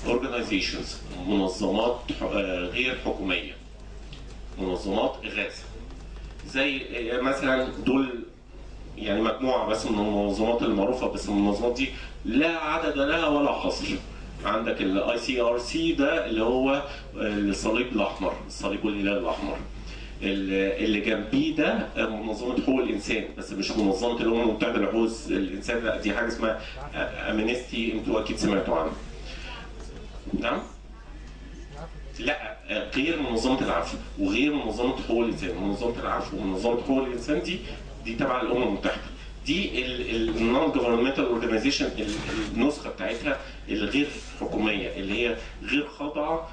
اورجانيزيشنز، منظمات غير حكوميه، منظمات اغاثه. زي مثلا دول يعني مجموعه بس من المنظمات المعروفه، بس المنظمات دي لا عدد لها ولا حصر. عندك الاي سي ار سي ده اللي هو الصليب الاحمر، الصليب والهلال الاحمر. اللي جنبيه ده منظمه حقوق الانسان، بس مش منظمه الامم المتحده لحقوق الانسان، لا دي حاجه اسمها امنستي، انتوا اكيد سمعتوا عنها. نعم؟ لا، غير منظمه العفو وغير منظمه حقوق الانسان. منظمه العفو ومنظمه حقوق الانسان دي تبع الامم المتحده. دي النون جوفرنمنتال اورجانيزيشن، النسخه بتاعتها الغير حكوميه اللي هي غير خاضعه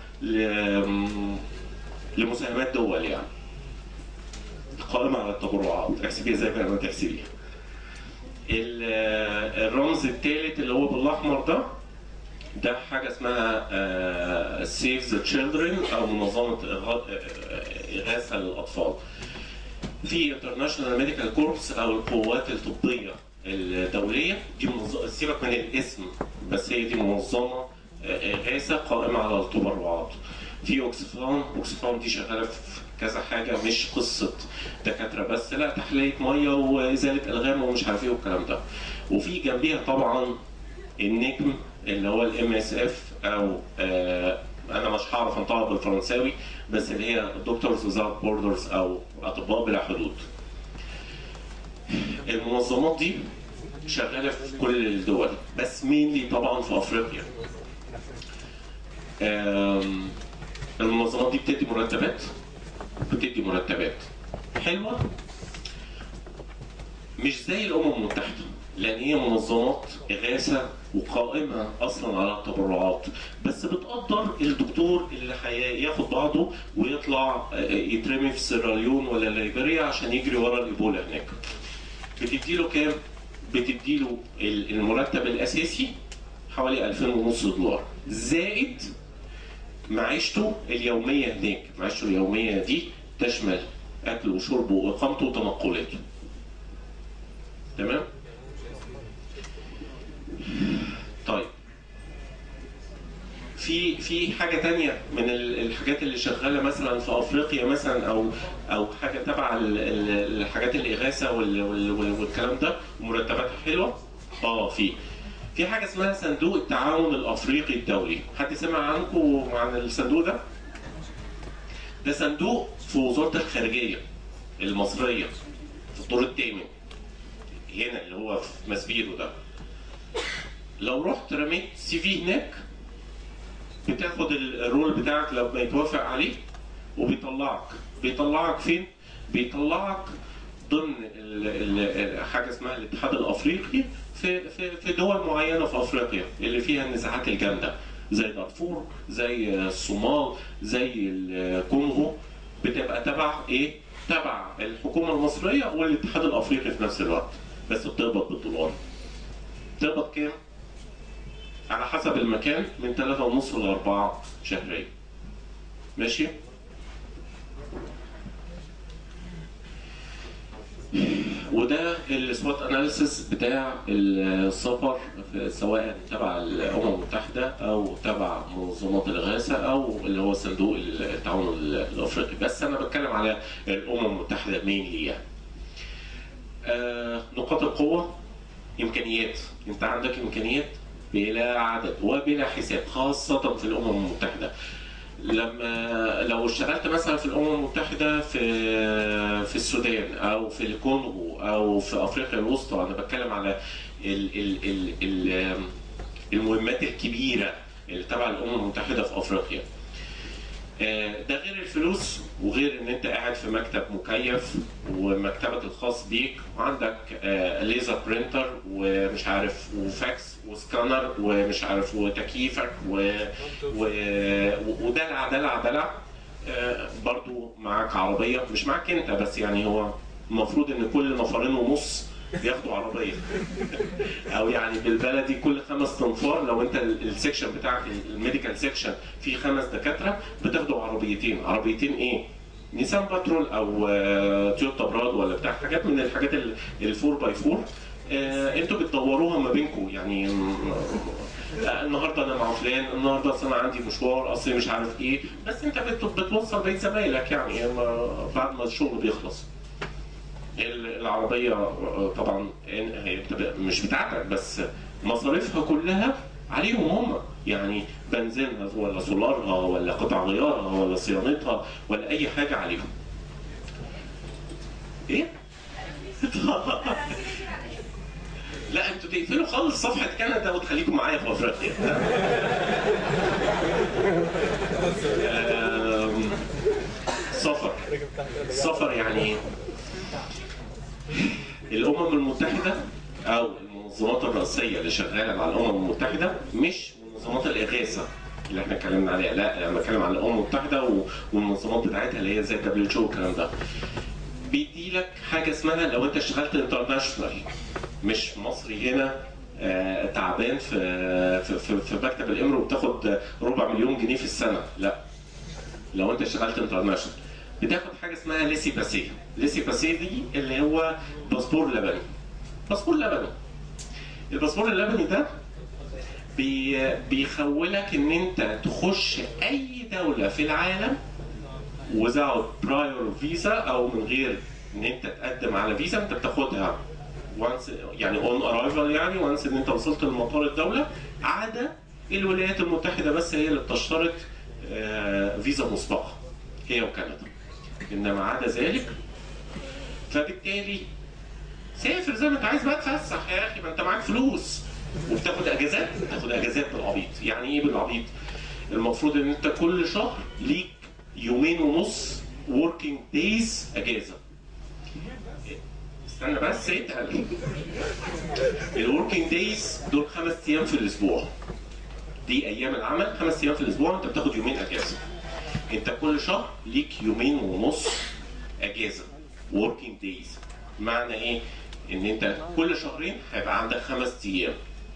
لمساهمات دول، يعني قائمه على التبرعات، احسبيها زي ما تحسبيها. الرمز الثالث اللي هو بالاحمر ده حاجه اسمها سيف ذا تشيلدرن، او منظمه اغاثه للاطفال. في انترناشونال ميديكال كوربس او القوات الطبيه الدوليه، دي سيبك من الاسم، بس هي دي منظمه اغاثه قائمه على التبرعات. في اوكسفام دي شغاله في كذا حاجه، مش قصه دكاتره بس، لا، تحليه ميه وازاله الغام ومش عارف ايه والكلام ده. وفي جنبيها طبعا النجم اللي هو الام اس اف، او انا مش هعرف انطقها بالفرنساوي، بس اللي هي دكتورز ويزاوت بوردرز او اطباء بلا حدود. المنظمات دي شغاله في كل الدول، بس مينلي طبعا في افريقيا. المنظمات دي بتدي مرتبات حلوه، مش زي الامم المتحده، لان هي منظمات اغاثه وقائمه اصلا على التبرعات، بس بتقدر الدكتور اللي هياخد بعضه ويطلع يترمي في سيراليون ولا ليبيريا عشان يجري ورا الايبولا هناك. بتديله كام؟ بتديله المرتب الاساسي حوالي 2500 دولار، زائد معيشته اليوميه هناك. معيشته اليوميه دي تشمل اكل وشرب واقامته وتنقلاته. تمام؟ طيب، في حاجه تانية من الحاجات اللي شغاله مثلا في افريقيا مثلا، او حاجه تبع الحاجات الاغاثه والكلام ده ومرتباتها حلوه. في حاجه اسمها صندوق التعاون الافريقي الدولي. حد سمع عنكم عن الصندوق ده؟ ده صندوق في وزاره الخارجيه المصريه في الدور الثامن هنا، اللي هو في ماسبيرو ده. لو رحت رميت سي في هناك، بتاخد الرول بتاعك لما يتوافق عليه، بيطلعك فين؟ بيطلعك ضمن حاجه اسمها الاتحاد الافريقي في دول معينه في افريقيا اللي فيها النزاعات الجامده، زي دارفور، زي الصومال، زي الكونغو. بتبقى تبع ايه؟ تبع الحكومه المصريه والاتحاد الافريقي في نفس الوقت، بس بتقبض بالدولار. بتقبض كام؟ على حسب المكان، من 3.5 ل 4 شهريا. ماشي؟ وده السوات اناليسيس بتاع السفر، سواء تبع الامم المتحده او تبع منظمات الاغاثه او اللي هو صندوق التعاون الافريقي. بس انا بتكلم على الامم المتحده مينلي يعني. نقاط القوه، امكانيات. انت عندك امكانيات بلا عدد وبلا حساب، خاصه في الامم المتحده. لو اشتغلت مثلا في الامم المتحده في السودان او في الكونغو او في افريقيا الوسطى، انا بتكلم على المهمات الكبيره اللي تبع الامم المتحده في افريقيا. ده غير الفلوس، وغير ان انت قاعد في مكتب مكيف ومكتبك الخاص بيك، وعندك ليزر برينتر ومش عارف وفاكس وسكانر ومش عارف وتكييفك ودلع برضو معاك عربيه، مش معاك انت بس، يعني هو المفروض ان كل نفرين ونص بياخدوا عربيه او يعني بالبلدي كل 5 تنفار. لو انت السكشن بتاعك الميديكال سكشن فيه 5 دكاتره، بتاخدوا عربيتين ايه؟ نيسان باترول او تويوتا براد ولا بتاع، حاجات من الحاجات ال4 باي 4. انتوا بتدوروها ما بينكم، يعني النهارده انا مع فلان، النهارده اصل انا عندي مشوار، اصل مش عارف ايه، بس انت بتوصل بيت زمايلك يعني بعد ما الشغل بيخلص. العربيه طبعا هي بتبقى مش بتاعتك، بس مصاريفها كلها عليهم هم، يعني بنزينها ولا سولارها ولا قطع غيارها ولا صيانتها ولا اي حاجه عليهم. ايه؟ لا انتوا تقفلوا خالص صفحه كندا وتخليكم معايا في افريقيا. السفر يعني الامم المتحده او المنظمات الرئيسيه اللي شغاله مع الامم المتحده مش منظمات الاغاثه اللي احنا اتكلمنا عليها، لا انا بتكلم عن الامم المتحده والمنظمات بتاعتها اللي هي زي WHO والكلام ده. بيدي لك حاجه اسمها لو انت اشتغلت انترناشونال، مش مصري هنا تعبان في مكتب الامر وبتاخد 250,000 جنيه في السنه، لا. لو انت اشتغلت انترناشونال بتاخد حاجه اسمها ليسي باسيه. ليسي باسيه دي اللي هو باسبور لبني. باسبور لبني. الباسبور اللبني ده بيخولك ان انت تخش اي دوله في العالم without prior فيزا او من غير ان انت تقدم على فيزا. انت بتاخدها وانس يعني اون ارايفل، يعني وانس ان انت وصلت لمطار الدوله، عدا الولايات المتحده بس هي اللي بتشترط فيزا مسبقه، هي وكندا. انما عدا ذلك فبالتالي سافر زي ما انت عايز بقى، تفسح يا اخي، ما انت معاك فلوس وبتاخد اجازات. بتاخد اجازات بالعبيط. يعني ايه بالعبيط؟ المفروض ان انت كل شهر ليك 2.5 يوم working days اجازه. استنى بس اتقل. الوركينج دايز دول 5 ايام في الاسبوع. دي ايام العمل 5 ايام في الاسبوع، انت بتاخد 2 يوم اجازه. انت كل شهر ليك 2.5 يوم اجازه working days. معنى ايه؟ ان انت كل شهرين هيبقى عندك 5 ايام.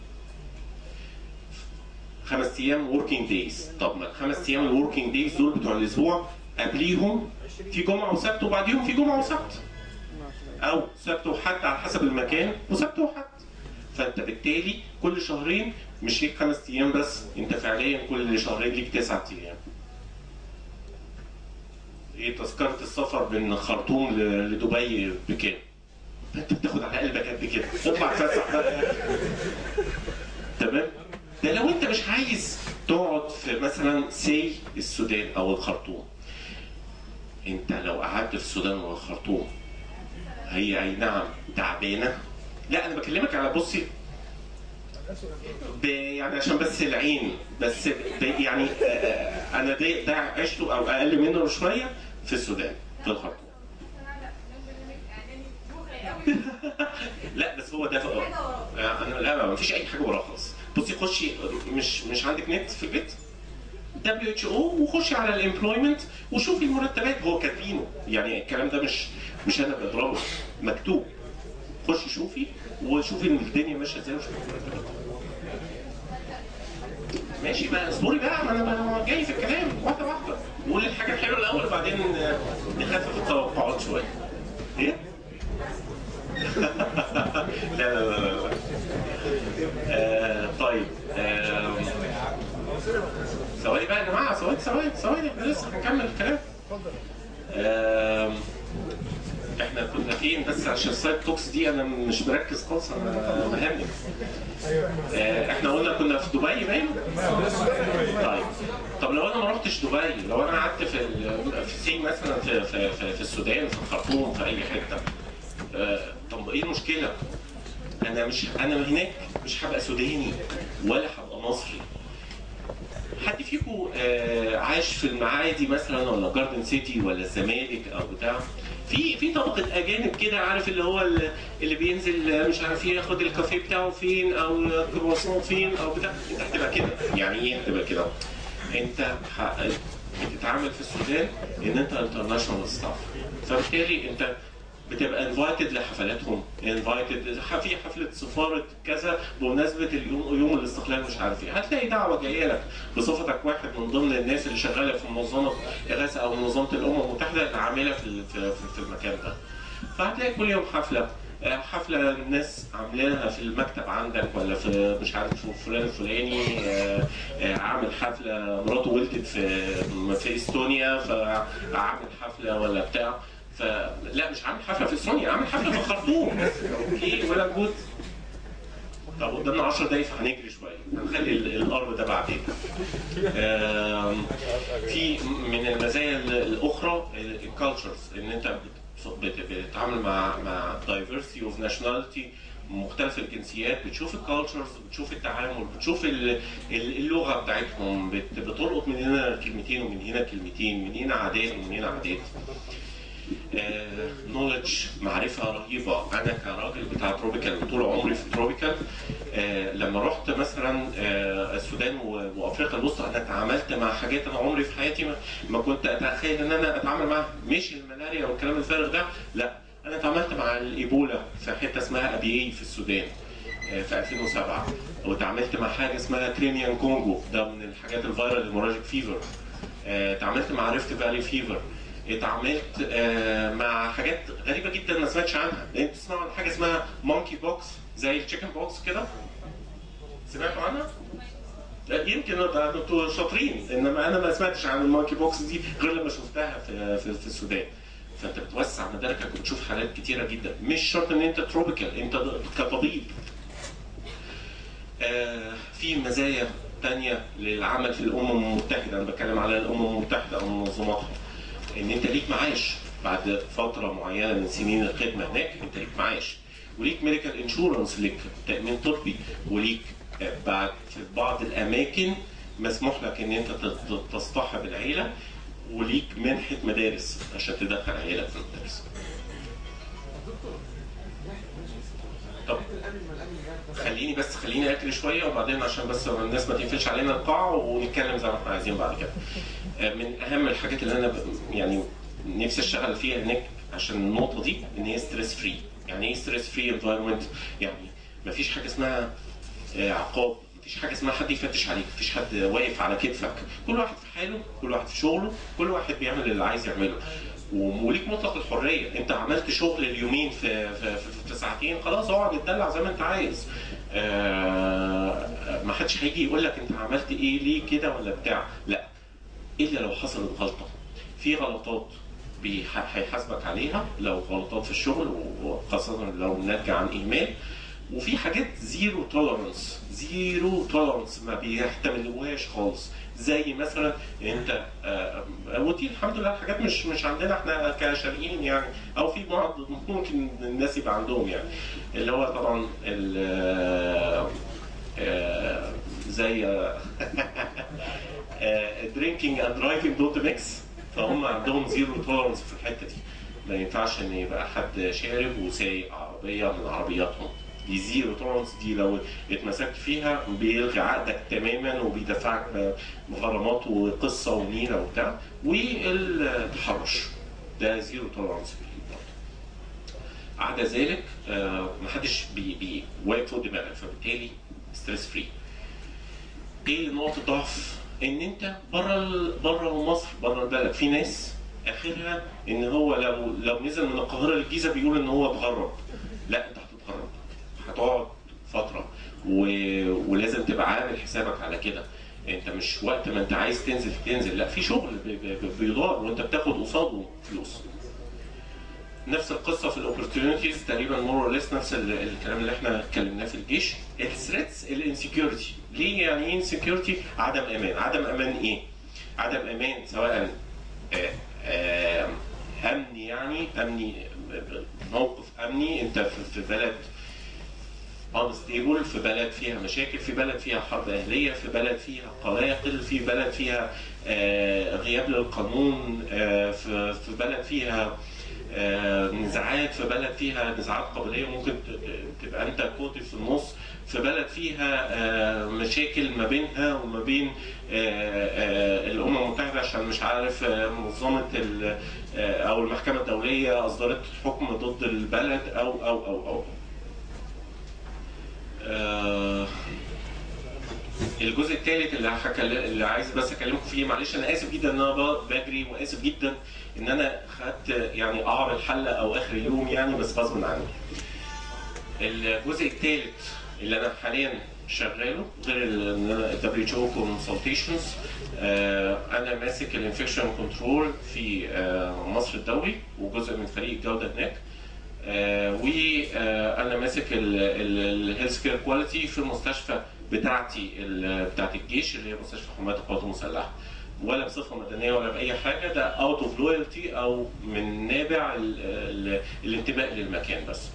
5 ايام working days. طب ما ال5 ايام الوركينج دايز دول بتوع الاسبوع قبليهم في جمعه وسبت وبعديهم في جمعه وسبت. او سبت وحد على حسب المكان، وسبت وحد. فانت بالتالي كل شهرين مش ليك 5 ايام بس، انت فعليا كل شهرين ليك 9 ايام. ايه تذكره السفر من الخرطوم لدبي بكام؟ انت بتاخد على قلبك قد كده، اطلع اتفسح بقى. تمام؟ ده لو انت مش عايز تقعد في مثلا السودان او الخرطوم. انت لو قعدت في السودان والخرطوم هي اي نعم تعبانه. لا انا بكلمك على بصي يعني عشان بس العين بس يعني انا ده عشته او اقل منه بشويه في السودان في الخرطوم. لا بس هو ده انا لا ما فيش اي حاجه وراه خالص. بصي خشي، مش عندك نت في البيت؟ WHO وخشي على الامبلويمنت وشوفي المرتبات، هو كاتبينه يعني الكلام ده مش انا بضربه، مكتوب. خشي شوفي وشوفي الدنيا ماشيه ازاي وشوفي المرتبات. ماشي بقى، اصبري بقى، ما انا جاي في الكلام واحده واحده. نقول الحاجه الحلوه الاول وبعدين نخفف التوقعات شويه. ايه؟ لا لا لا لا. طيب ثواني بقى يا جماعه، ثواني احنا لسه هنكمل الكلام. احنا كنا فين بس عشان السايد توكس دي انا مش مركز خالص، انا مهمني. احنا قلنا كنا في دبي باين؟ طيب طب لو انا ما رحتش دبي، لو انا قعدت في مثلا في السودان، في الخرطوم، في اي حته، طب ايه المشكله؟ انا هناك مش هبقى سوداني ولا هبقى مصري. حد فيكم عايش في المعادي مثلا ولا جاردن سيتي ولا الزمالك او بتاع؟ في طبقه اجانب كده، عارف اللي هو اللي بينزل مش عارف ياخد الكافيه بتاعه فين او الكرواسون فين او بتاع. انت هتبقى كده. يعني ايه هتبقى كده؟ انت بتتعامل في السودان ان انت انترناشونال ستاف، فبالتالي انت بتبقى انفايتد لحفلاتهم، انفايتد في حفله سفاره كذا بمناسبه يوم الاستقلال مش عارف ايه، هتلاقي دعوه جايه لك بصفتك واحد من ضمن الناس اللي شغاله في منظمه اغاثه او منظمه الامم المتحده اللي عامله في المكان ده. فهتلاقي كل يوم حفله، حفله الناس عاملينها في المكتب عندك ولا في مش عارف في فلان الفلاني، عامل حفله مراته ولدت في استونيا فعامل حفله ولا بتاع، فلا مش عامل حفله في استونيا، عامل حفله في الخرطوم. اوكي ولا جود. طب قدامنا 10 دقايق فهنجري شويه، هنخلي الارض ده بعدين. في من المزايا الاخرى الكالتشرز، ان انت بتتعامل مع diversity of nationality، مختلف الجنسيات، بتشوف الكالتشرز، بتشوف التعامل، بتشوف اللغه بتاعتهم، بتلقط من هنا كلمتين ومن هنا كلمتين، من هنا عادات ومن هنا عادات. نولج، معرفه رهيبه. انا كراجل بتاع تروبيكال طول عمري في تروبيكال، لما رحت مثلا السودان وافريقيا الوسطى، انا تعاملت مع حاجات انا عمري في حياتي ما كنت اتخيل ان انا اتعامل معاها. مش الملاريا والكلام الفارغ ده، لا، انا تعاملت مع الايبولا في حته اسمها ابيي في السودان في 2007، وتعاملت مع حاجه اسمها كريميان كونجو، ده من الحاجات الفيرال هيموراجيك فيفر. تعاملت مع ريفت فالي فيفر. اتعاملت مع حاجات غريبه جدا ما سمعتش عنها. انتوا تسمعوا عن حاجه اسمها مونكي بوكس زي التشيكن بوكس كده؟ سمعتوا عنها؟ لا يمكن انتوا شاطرين، انما انا ما سمعتش عن المونكي بوكس دي غير لما شفتها في السودان. فانت بتوسع مداركك وبتشوف حالات كتيره جدا، مش شرط ان انت تروبيكال، انت كطبيب. في مزايا تانية للعمل في الامم المتحده، انا بتكلم على الامم المتحده او منظماتها، ان انت ليك معاش بعد فتره معينه من سنين الخدمه هناك، انت ليك معاش، وليك ميديكال انشورنس، ليك تامين طبي، وليك بعد في بعض الاماكن مسموح لك ان انت تصطحب العيله، وليك منحه مدارس عشان تدخل عيالك في المدارس. طب خليني اكل شويه وبعدين عشان بس الناس ما تقفلش علينا القاعه ونتكلم زي ما احنا عايزين بعد كده. من اهم الحاجات اللي انا يعني نفسي اشتغل فيها هناك عشان النقطه دي، ان هي ستريس فري. يعني ايه ستريس فري انفايرمنت؟ يعني مفيش حاجه اسمها عقاب، مفيش حاجه اسمها حد يفتش عليك، مفيش حد واقف على كتفك، كل واحد في حاله، كل واحد في شغله، كل واحد بيعمل اللي عايز يعمله، وليك مطلق الحريه. انت عملت شغل اليومين في ساعتين، خلاص اقعد اتدلع زي ما انت عايز. ما حدش هيجي يقول لك انت عملت ايه ليه كده ولا بتاع، لا، الا لو حصلت غلطه. في غلطات هيحاسبك عليها لو غلطات في الشغل، وخاصه لو ناتجه عن اهمال. وفي حاجات زيرو تولرنس ما بيحتملوهاش خالص، زي مثلا انت ودي الحمد لله حاجات مش عندنا احنا كشرقيين يعني، او في بعض ممكن الناس يبقى عندهم يعني، اللي هو طبعا زي drinking and driving don't mix. فهم عندهم زيرو تولرنس في الحته دي. ما ينفعش ان يبقى حد شارب وسايق عربيه من عربياتهم، دي زيرو تولرنس. دي لو اتمسكت فيها بيلغي عقدك تماما وبيدفعك بغرامات وقصه ونيله وبتاع. والتحرش ده زيرو تولرنس. عدا ذلك محدش واقف فوق دماغك، فبالتالي ستريس فري. ايه نقطه ضعف؟ ان انت بره مصر، بره البلد، في ناس اخرها ان هو لو نزل من القاهره للجيزه بيقول ان هو اتغرب. لا، انت هتتغرب، هتقعد فتره ولازم تبقى عامل حسابك على كده. انت مش وقت ما انت عايز تنزل، لا، في شغل بيدار وانت بتاخد قصاده فلوس. نفس القصه في الاوبورتيونيتيز تقريبا، مور ليس نفس الكلام اللي احنا اتكلمناه في الجيش. الثريتس، الانسكيورتي. ليه يعني ايه انسكيورتي؟ عدم امان. عدم امان ايه؟ عدم امان سواء امني، يعني امني، موقف امني، انت في بلد unstable، في بلد فيها مشاكل، في بلد فيها حرب اهليه، في بلد فيها قلاقل، في بلد فيها غياب للقانون، في بلد فيها نزاعات، في بلد فيها نزاعات قبليه ممكن تبقى انت كوتي في النص، في بلد فيها مشاكل ما بينها وما بين الامم المتحده عشان مش عارف منظمه او المحكمه الدوليه اصدرت حكم ضد البلد او الجزء الثالث اللي عايز بس اكلمكم فيه، معلش انا اسف جدا ان انا بجري، واسف جدا ان انا خدت يعني قعر الحلقه او اخر اليوم يعني، بس غصب عني. الجزء الثالث اللي انا حاليا شغاله غير WHO consultations، انا ماسك الانفكشن كنترول في مصر الدولي وجزء من فريق الجوده هناك، وانا ماسك الهيلث كير كواليتي في المستشفى بتاعتي بتاعت الجيش اللي هي مستشفى حمايه القوات المسلحه، ولا بصفه مدنيه ولا باي حاجه، ده اوت اوف لويالتي او من نابع الانتماء للمكان بس.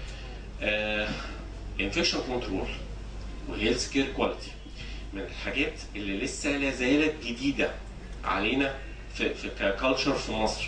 انفكشن كنترول وهيلث كير كواليتي من الحاجات اللي لسه لا زالت جديده علينا في ككالتشر في مصر.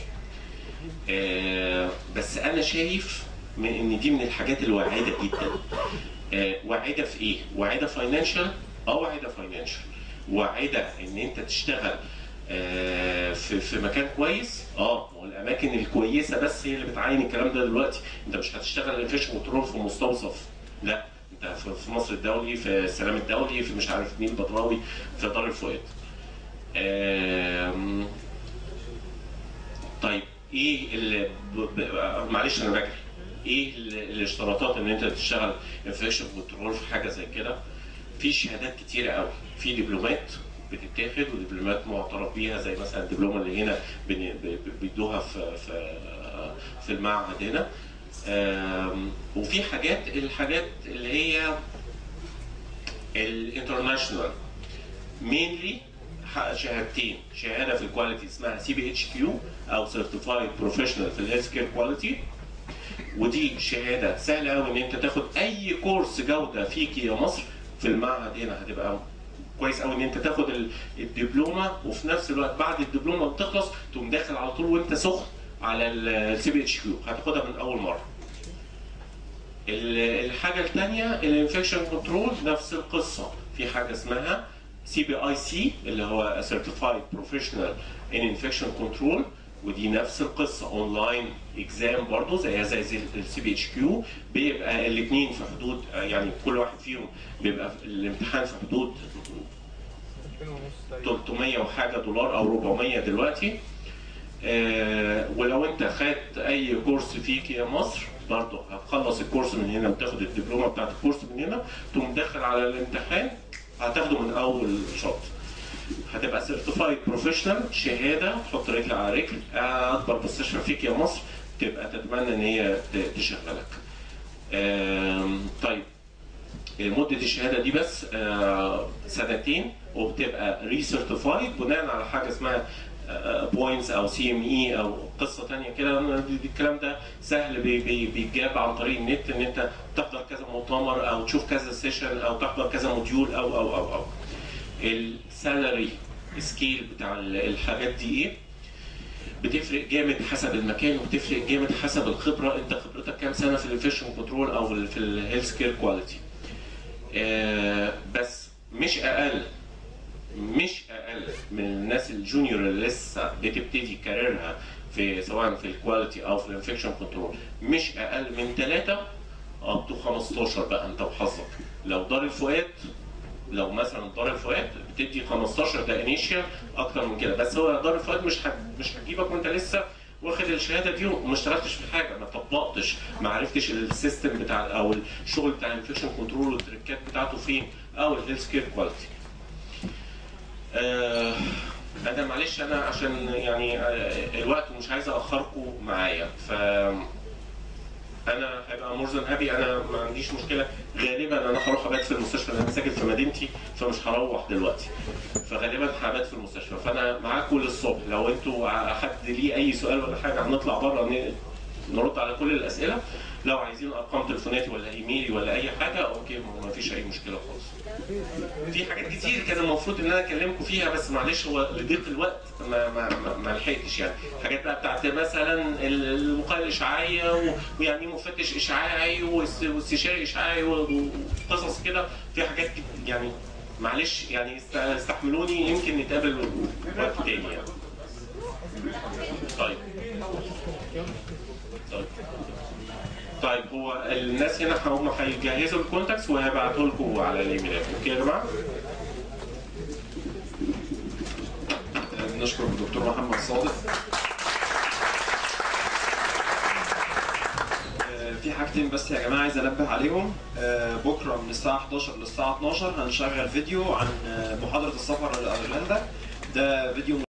بس انا شايف ان دي من الحاجات الواعده جدا. واعده في ايه؟ واعده فاينانشال، واعده فاينانشال، واعده ان انت تشتغل في مكان كويس. والاماكن الكويسه بس هي اللي بتعين الكلام ده دلوقتي. انت مش هتشتغل انفكشن كنترول في مستوصف، لا، انت في مصر الدولي، في السلام الدولي، في مش عارف مين البدراوي، في دار الفؤاد. طيب ايه اللي معلش انا بجري، ايه الاشتراطات ان انت تشتغل انفكشن كنترول في حاجه زي كده؟ في شهادات كتيره قوي، في دبلومات بتتاخد ودبلومات معترف بيها، زي مثلا الدبلومه اللي هنا بيدوها في المعهد هنا. وفي الحاجات اللي هي الانترناشونال مينلي شهادتين، شهاده في الكواليتي اسمها CBHQ او سيرتيفايد بروفيشنال في الهيلث كير كواليتي، ودي شهاده سهله قوي ان انت تاخد اي كورس جوده فيك يا مصر في المعهد هنا. هتبقى كويس قوي ان انت تاخد الدبلومه، وفي نفس الوقت بعد الدبلومه بتخلص تقوم داخل على طول وانت سخن على CBHQ، هتاخدها من اول مره. الحاجه الثانيه الانفكشن كنترول نفس القصه، في حاجه اسمها CBIC اللي هو Certified Professional in Infection Control، ودي نفس القصه اونلاين اكزام برضه زي CBHQ. بيبقى الاثنين في حدود، يعني كل واحد فيهم بيبقى الامتحان في حدود 300 وحاجه دولار او 400 دلوقتي. ولو انت خدت اي كورس فيك يا مصر برضه هتخلص الكورس من هنا وتاخد الدبلومه بتاعت الكورس من هنا، تقوم داخل على الامتحان هتاخده من اول شوط. هتبقى سيرتيفايد بروفيشنال، شهاده تحط رجل على رجل، اكبر مستشفى فيك يا مصر تبقى تتمنى ان هي تشغلك. طيب مده الشهاده دي بس 2 وبتبقى ريسيرتيفايد بناء على حاجه اسمها بوينتس او CME او قصه ثانيه كده. الكلام ده سهل بيتجاب عن طريق النت، ان انت تحضر كذا مؤتمر او تشوف كذا سيشن او تحضر كذا موديول او السالري سكيل بتاع الحاجات دي ايه؟ بتفرق جامد حسب المكان، وبتفرق جامد حسب الخبره. انت خبرتك كام سنه في الانفكشن كنترول او في الهيلث كير كواليتي. بس مش اقل من الناس الجونيور اللي لسه بتبتدي كاريرها في سواء في الكواليتي او في الانفكشن كنترول، مش اقل من 3 up to 15 بقى انت وحظك. لو دار الفؤاد، لو مثلا دار الفؤاد بتدي 15 ده انيشيال، اكتر من كده. بس هو دار الفؤاد مش هتجيبك وانت لسه واخد الشهاده دي وما اشتغلتش في حاجه، ما طبقتش، ما عرفتش السيستم بتاع او الشغل بتاع الانفكشن كنترول والتريكات بتاعته فين، او الهيلث كير كواليتي. انا معلش انا عشان يعني الوقت مش عايز اخركم معايا، ف انا هبقى مور ذان هابي، انا ما عنديش مشكله. غالبا انا هروح ابات في المستشفى، انا ساكن في مدينتي فمش هروح دلوقتي، فغالبا هبات في المستشفى. فانا معاكم للصبح، لو انتوا حد ليه اي سؤال ولا حاجه هنطلع بره نرد على كل الاسئله. لو عايزين ارقام تليفوناتي ولا ايميلي ولا اي حاجه اوكي، ما فيش اي مشكله خالص. في حاجات كتير كان المفروض ان انا اكلمكم فيها، بس معلش هو لضيق الوقت ما لحقتش. يعني حاجات بقى بتاعت مثلا الوقايه الاشعاعيه ويعني مفتش اشعاعي واستشاري اشعاعي وقصص كده. في حاجات يعني معلش يعني استحملوني، يمكن نتقابل وقت تاني يعني. طيب هو الناس هنا هم هيجهزوا الكونتاكتس وهيبعتوا لكم على الايميلات. اوكي يا جماعه؟ نشكر الدكتور محمد صادق. في حاجتين بس يا جماعه عايز انبه عليهم. بكره من الساعه 11 للساعه 12 هنشغل فيديو عن محاضره السفر لايرلندا. ده فيديو